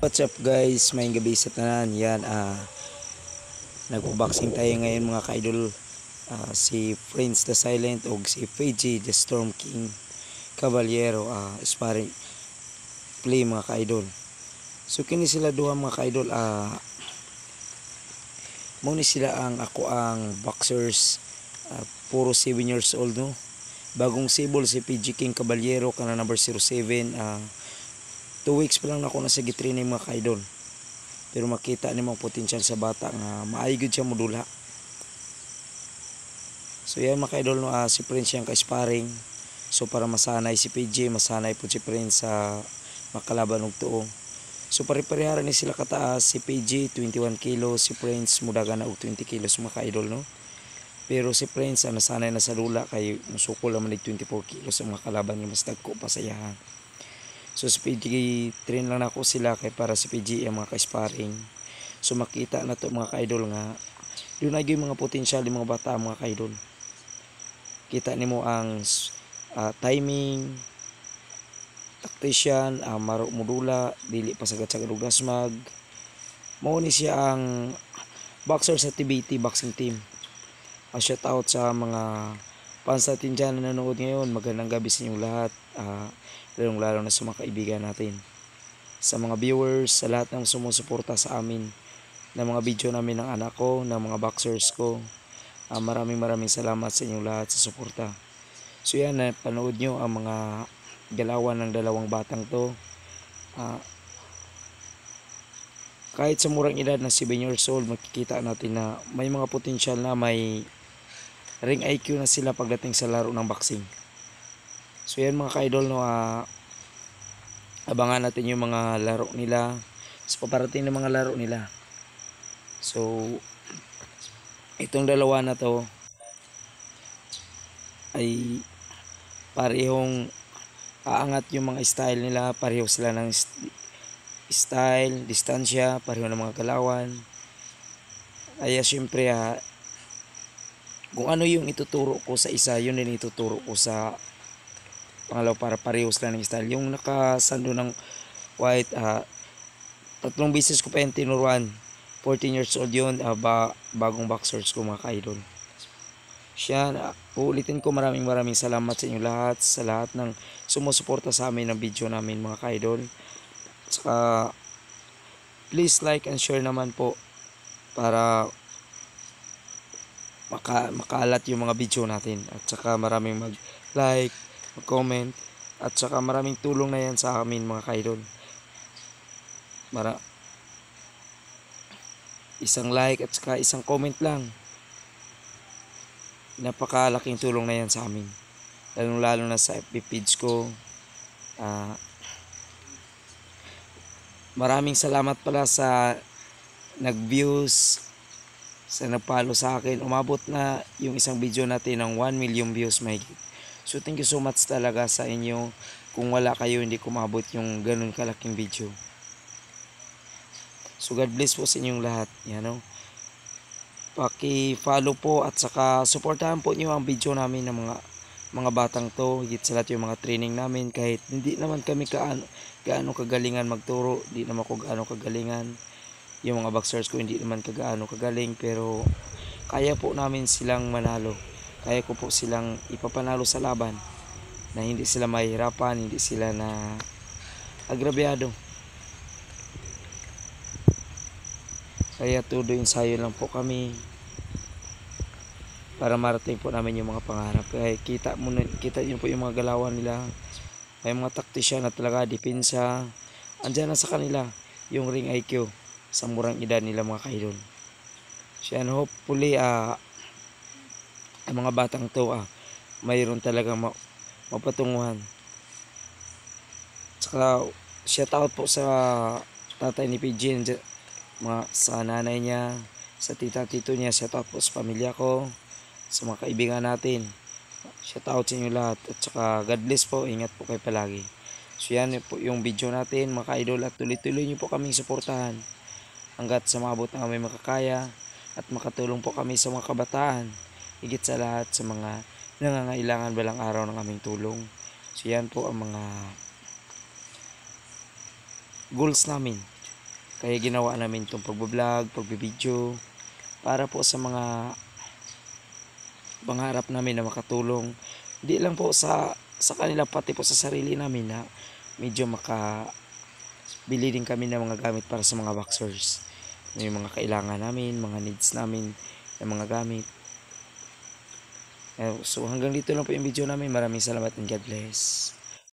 What's up guys, may gabi sa tanan. Yan, nagpo-boxing tayo ngayon mga ka-idol. Si Prince the Silent o si PG the Storm King Caballero, sparring play mga ka-idol. So kini sila duha mga ka-idol, muna sila ang boxers, puro 7 years old no. Bagong sibol si PG King Caballero kana number 07. 2 weeks pa lang ako na sa gitraining mga ka-idol. Pero makita ni mga potensyal sa bata nga maayo gud siya modula. So yan mga ka-idol no, si Prince yang ka-sparring. So para masanay si PJ, masanay po si Prince sa makalaban og tuo. So pare-parehara ni sila kataas, si PJ 21 kilo, si Prince mudaga na og 20 kilos mga ka-idol no. Pero si Prince nasanay na sa lula kay musukol naman ni 24 kilos sa mga kalaban niya, mas dagko pa sa iyahan. So sa PG train lang ako sila kay para sa PG ang mga ka-sparring. So makita na to mga ka-idol nga doon na yung mga potensyal ng mga bata mga ka-idol. Kita nimo ang timing, tactician, maro modula, dili pa sagad-sagad og dasmag. Mao ni siya ang boxer sa TBT boxing team. Shout out sa mga fans natin dyan na nanonood ngayon. Magandang gabi sa inyong lahat. Lalo na sa mga kaibigan natin, sa mga viewers, sa lahat ng sumusuporta sa amin ng mga video namin ng anak ko, ng mga boxers ko. Maraming salamat sa inyong lahat sa suporta. So yan, panood nyo ang mga galawan ng dalawang batang to. Kahit sa murang edad na 7 years old, makikita natin na may mga potensyal na, may ring IQ na sila pagdating sa laro ng boxing. So yan mga ka-idol no, abangan natin yung mga laro nila sa paparating ng mga laro nila. So itong dalawa na to ay parehong aangat yung mga style nila, pareho sila ng style, distansya, pareho ng mga galawan. Kaya syempre kung ano yung ituturo ko sa isa, yun din ituturo ko sa pangalaw para parehos lang ng style. Yung nakasando ng white, 3 beses ko pa yung tinuruan. 14 years old yun, bagong boxers ko mga ka-idol. Siya, uulitin ko, maraming salamat sa inyo lahat, sa lahat ng sumusuporta sa amin ng video namin mga ka-idol. Saka please like and share naman po para makalat yung mga video natin. At saka maraming mag-like, mag-comment, at saka maraming tulong na yan sa amin mga ka-idol. Isang like at saka isang comment lang, napakalaking tulong na yan sa amin, lalo na sa FB page ko. Maraming salamat pala sa nag-views, sa nagpalo sa akin. Umabot na yung isang video natin ng 1 million views mahigit. So thank you so much talaga sa inyo. Kung wala kayo, hindi kumabot yung ganun kalaking video. So God bless po sa inyong lahat. Yan o. Paki-follow po at saka supportahan po niyo ang video namin ng mga batang to. Higit sa lahat yung mga training namin. Kahit hindi naman kami gaano kagalingan magturo. Hindi naman ko gaano kagalingan. Yung mga boxers ko hindi naman gaano kagaling. Pero kaya po namin silang manalo. Kaya ko po silang ipapanalo sa laban na hindi sila mahihirapan, hindi sila na agrabyado. Kaya todo ensayo lang po kami para marating po namin yung mga pangarap. Kaya kita nyo po yung mga galawan nila. May mga taktisyan na talaga, depensa. Andyan na sa kanila yung ring IQ sa murang edad nila mga ka-idol. So and hopefully ang mga batang to mayroon talagang mapatunguhan. Saka shout out po sa tatay ni PG, sa nanay niya, sa tita-tito niya. Shout out po sa pamilya ko, sa mga kaibigan natin. Shout out sa inyo lahat. At saka God bless po, ingat po kayo palagi. So yan po yung video natin mga ka-idol, at tuloy-tuloy nyo po kaming suportahan hanggat sa maabot na kami makakaya at makatulong po kami sa mga kabataan, higit sa lahat sa mga nangangailangan balang araw ng aming tulong. So yan po ang mga goals namin Kaya ginawa namin itong pagbablog, pagbibideo para po sa mga pangarap namin na makatulong. Hindi lang po sa kanila, pati po sa sarili namin na medyo makabili din kami ng mga gamit para sa mga boxers. May mga kailangan namin, mga needs namin ng mga gamit. So hanggang dito lang po yung video namin. Maraming salamat and God bless.